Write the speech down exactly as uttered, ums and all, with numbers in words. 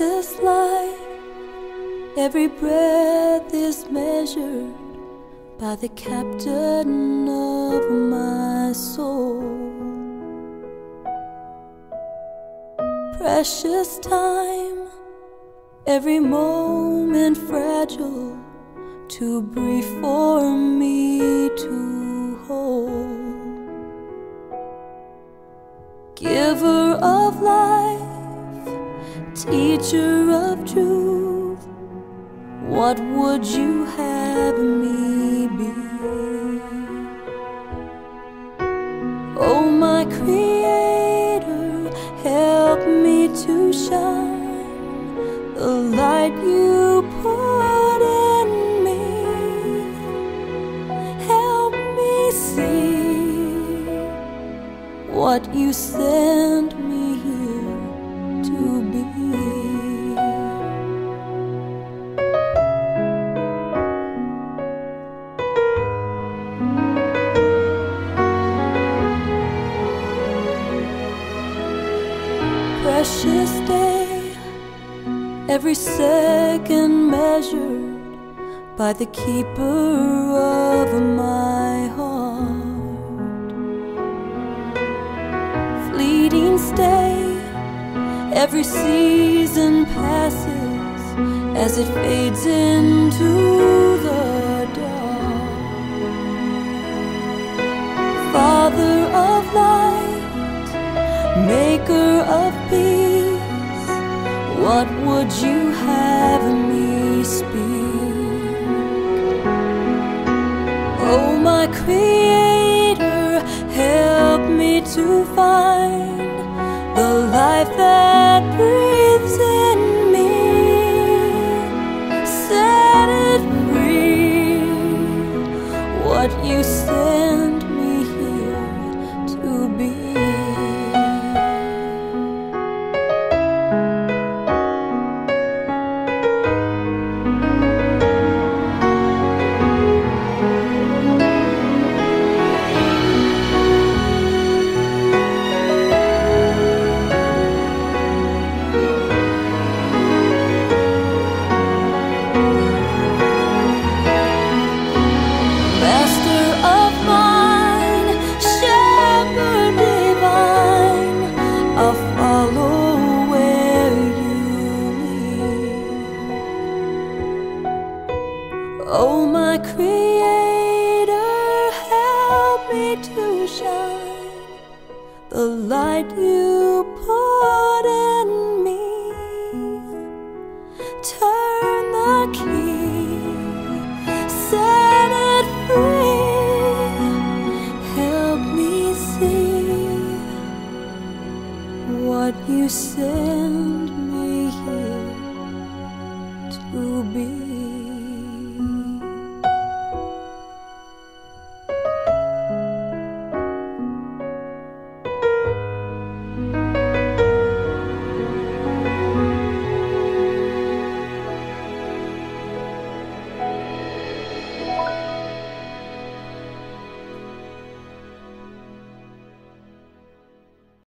precious life. Every breath is measured by the captain of my soul. Precious time, every moment fragile, too brief for me to hold. Giver of life, teacher of truth, what would you have me be? Oh, my Creator, help me to shine the light you put in me. Help me see what you sent me here to be. Precious day, every second measured by the keeper of my heart. Fleeting stay, every season passes as it fades into the dark. Father of light, maker of peace, what would you have me speak? Oh, my Creator, help me to find the life that breathes in me. Set it free, what you sent me here to be. Oh, my Creator, help me to shine the light you put in me. Turn the key, set it free. Help me see what you send me here to be.